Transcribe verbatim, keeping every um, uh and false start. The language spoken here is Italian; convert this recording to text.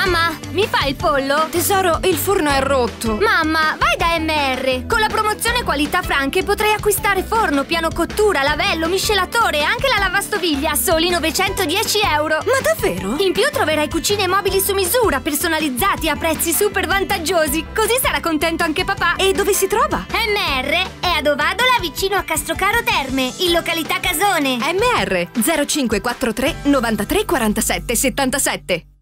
Mamma, mi fai il pollo? Tesoro, il forno è rotto. Mamma, vai da M R. Con la promozione Qualità Franche potrai acquistare forno, piano cottura, lavello, miscelatore e anche la lavastoviglie a soli novecentodieci euro. Ma davvero? In più troverai cucine e mobili su misura, personalizzati a prezzi super vantaggiosi. Così sarà contento anche papà. E dove si trova? M R è ad Ovadola, vicino a Castrocaro Terme, in località Casone. M R zero cinque quattro tre novantatré quarantasette settantasette.